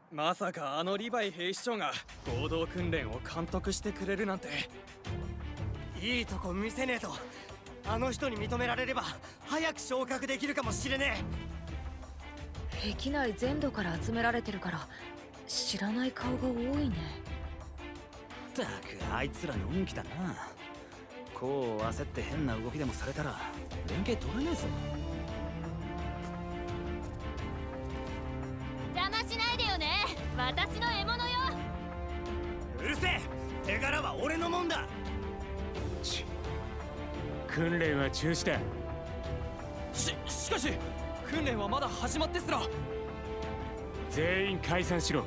まさかあのリヴァイ兵士長が合同訓練を監督してくれるなんて。 いいとこ見せねえとあの人に認められれば早く昇格できるかもしれねえ。壁内全土から集められてるから知らない顔が多いね。 ったくあいつらの運気だな。こう焦って変な動きでもされたら連携取れねえぞ。 邪魔しないでよね、私の獲物よ。 え。うるせえ、手柄は俺のもんだ。 訓練は中止だ。 しかし訓練はまだ始まってすら。 全員解散しろ。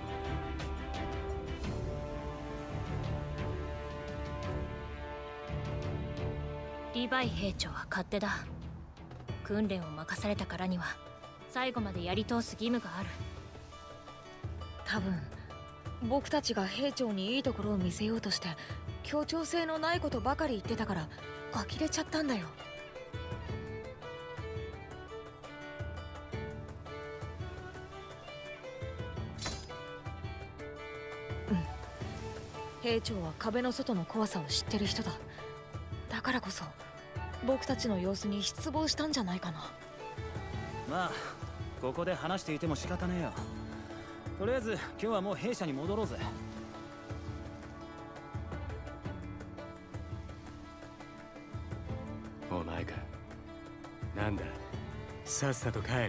リヴァイ兵長は勝手だ。訓練を任されたからには最後までやり通す義務がある。 多分僕たちが兵長にいいところを見せようとして協調性のないことばかり言ってたから呆れちゃったんだよ。兵長は壁の外の怖さを知ってる人だ。だからこそ僕たちの様子に失望したんじゃないかな。 まあここで話していても仕方ねえよ。とりあえず今日はもう兵舎に戻ろうぜ。 お前か。なんだ、さっさと帰る。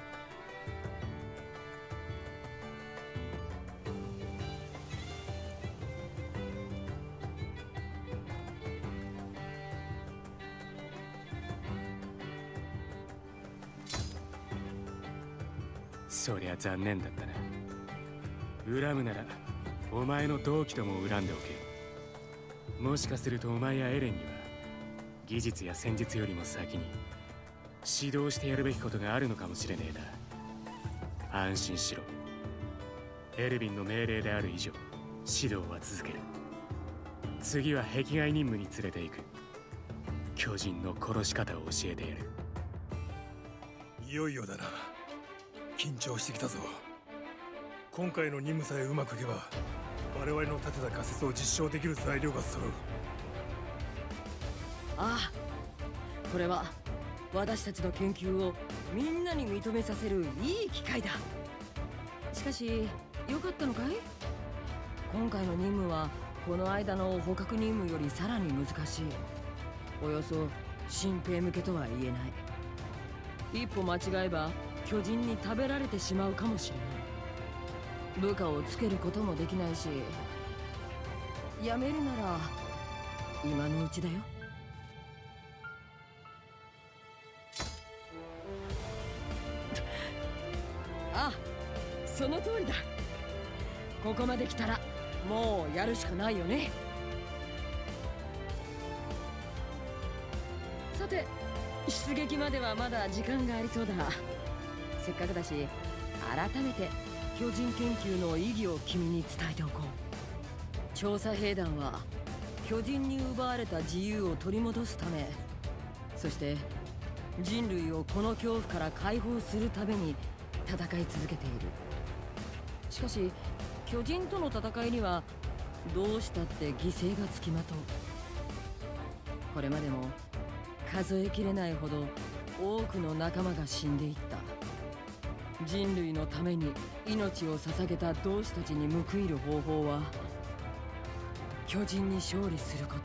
そりゃ残念だったな。恨むならお前の同期とも恨んでおけ。もしかするとお前やエレンには技術や戦術よりも先に指導してやるべきことがあるのかもしれねえな。安心しろ。エルヴィンの命令である以上指導は続ける。次は壁外任務に連れて行く。巨人の殺し方を教えてやる。 いよいよだな。緊張してきたぞ。今回の任務さえうまくいけば我々の立てた仮説を実証できる材料が揃う。 ああ、これは私たちの研究をみんなに認めさせるいい機会だ。しかし良かったのかい？今回の任務はこの間の捕獲任務よりさらに難しい。およそ新兵向けとは言えない。一歩間違えば巨人に食べられてしまうかもしれない。部下をつけることもできないし、やめるなら今のうちだよ。あ、その通りだ。ここまで来たらもうやるしかないよね。さて、出撃まではまだ時間がありそうだ。せっかくだし改めて巨人研究の意義を君に伝えておこう。調査兵団は巨人に奪われた自由を取り戻すため、そして人類をこの恐怖から解放するために戦い続けている。しかし巨人との戦いにはどうしたって犠牲がつきまとう。これまでも数えきれないほど多くの仲間が死んでいった。人類のために命を捧げた同志たちに報いる方法は巨人に勝利すること。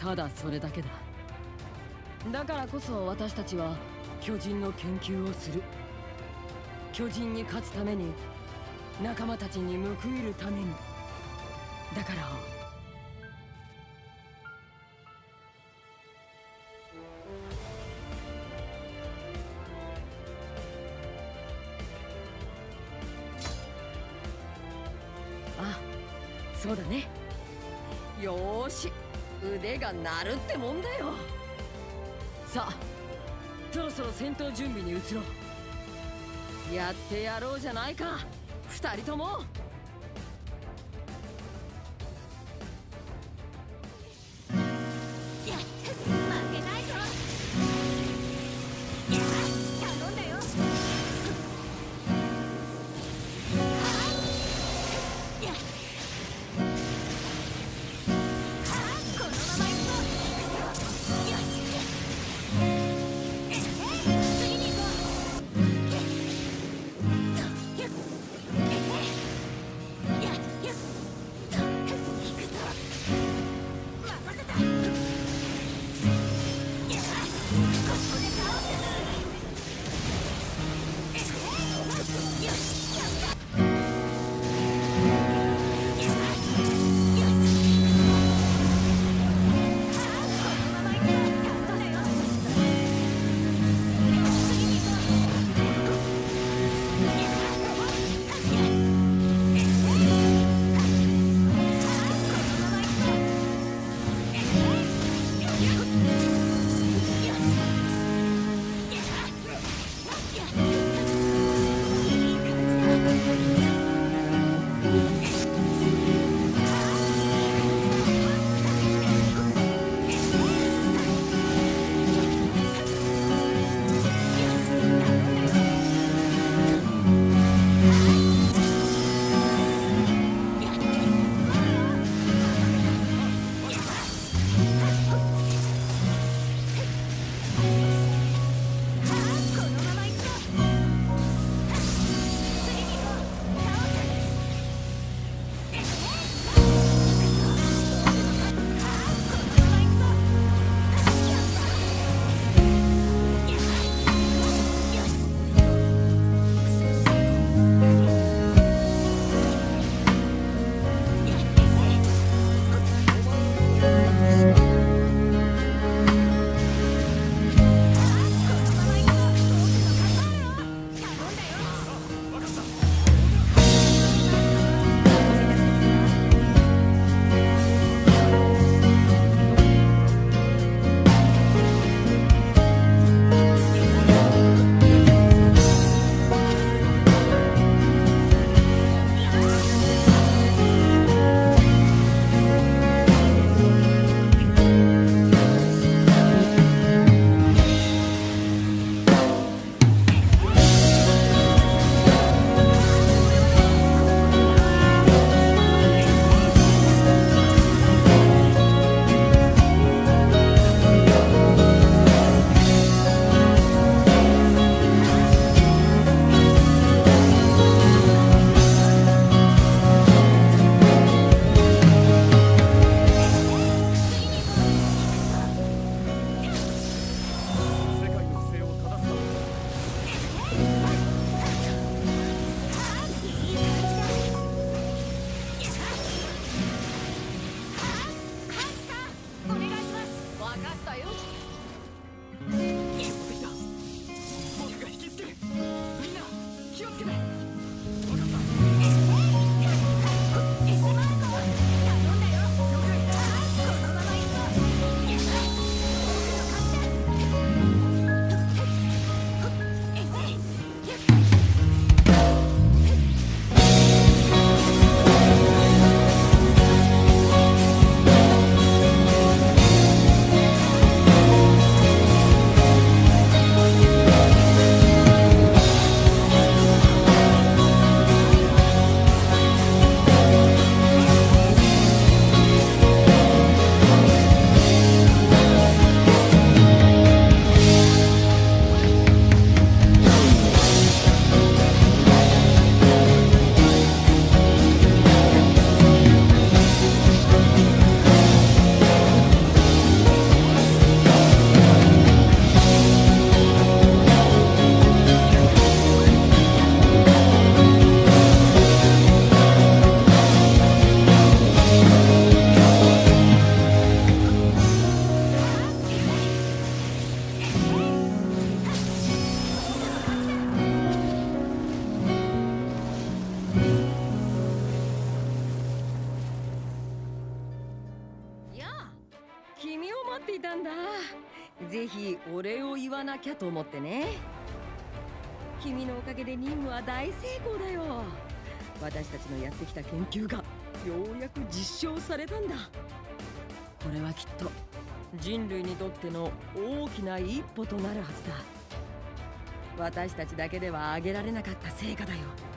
ただそれだけだ。だからこそ私たちは巨人の研究をする。巨人に勝つために、仲間たちに報いるために。だからあ、そうだね。よーし、腕が鳴るってもんだよ。さあ、そろそろ戦闘準備に移ろう。やってやろうじゃないか、二人とも。 なんだ。ぜひお礼を言わなきゃと思ってね。君のおかげで任務は大成功だよ。私たちのやってきた研究がようやく実証されたんだ。これはきっと人類にとっての大きな一歩となるはずだ。私たちだけでは上げられなかった成果だよ。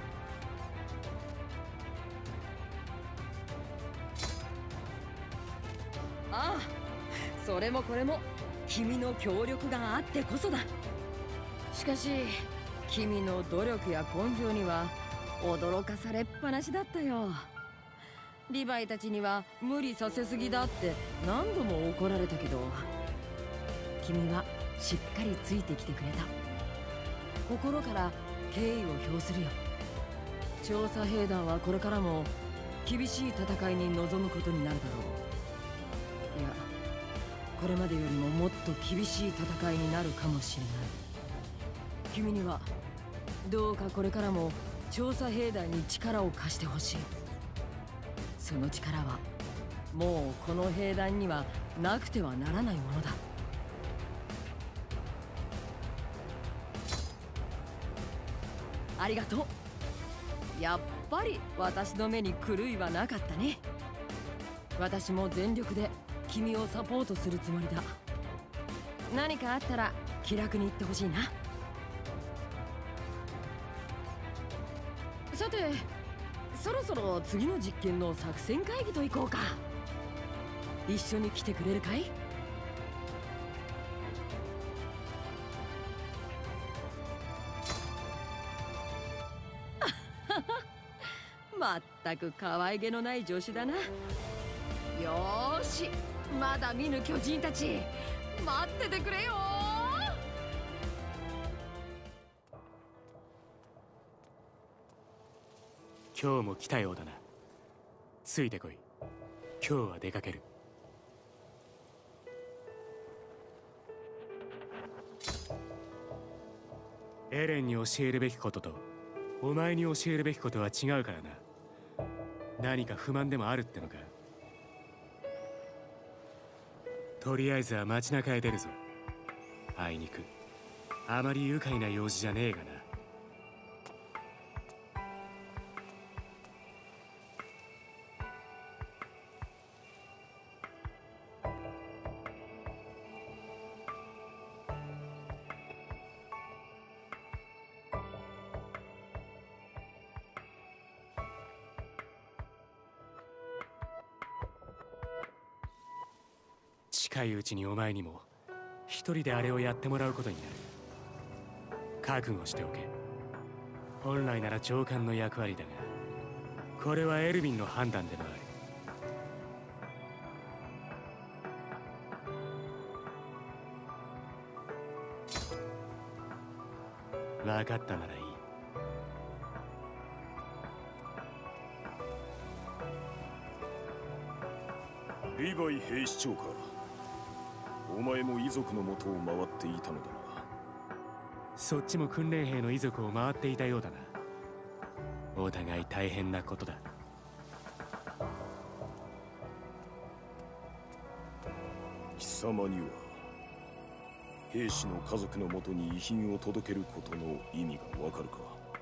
ああ、それもこれも君の協力があってこそだ。しかし君の努力や根性には驚かされっぱなしだったよ。リヴァイたちには無理させすぎだって何度も怒られたけど、君はしっかりついてきてくれた。心から敬意を表するよ。調査兵団はこれからも厳しい戦いに臨むことになるだろう。いや、これまでよりももっと厳しい戦いになるかもしれない。君にはどうかこれからも調査兵団に力を貸してほしい。その力はもうこの兵団にはなくてはならないものだ。ありがとう。やっぱり私の目に狂いはなかったね。私も全力で君をサポートするつもりだ。何かあったら気楽に言ってほしいな。さて、そろそろ次の実験の作戦会議と行こうか。一緒に来てくれるかい？まったく可愛げのない助手だな。よーし、まだ見ぬ巨人たち待っててくれよ。 今日も来たようだな。ついてこい。今日は出かける。エレンに教えるべきこととお前に教えるべきことは違うからな。何か不満でもあるってのか？とりあえずは街中へ出るぞ。あいにくあまり愉快な用事じゃねえがな。近いうちにお前にも一人であれをやってもらうことになる。覚悟しておけ。本来なら長官の役割だが、これはエルヴィンの判断でもある。分かったならいい。 リヴァイ兵士長か。お前も遺族のもとを回っていたのだな。 そっちも訓練兵の遺族を回っていたようだな。お互い大変なことだ。 貴様には兵士の家族のもとに遺品を届けることの意味がわかるか？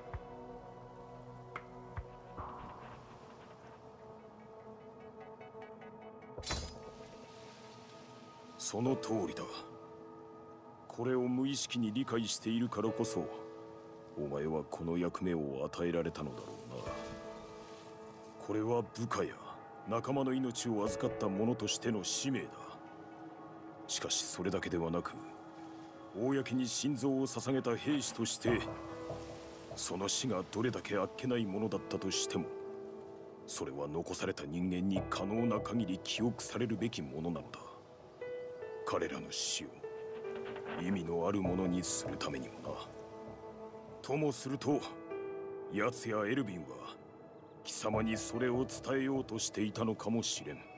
その通りだ。これを無意識に理解しているからこそ、お前はこの役目を与えられたのだろうな。これは部下や仲間の命を預かった者としての使命だ。しかしそれだけではなく、公に心臓を捧げた兵士として、その死がどれだけあっけないものだったとしても、それは残された人間に可能な限り記憶されるべきものなのだ。彼らの死を意味のあるものにするためにもな。ともすると、奴やエルヴィンは貴様にそれを伝えようとしていたのかもしれん。